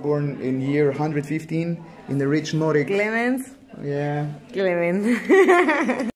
born in year 115 in the rich Nordic. Clemens. Yeah. Clement.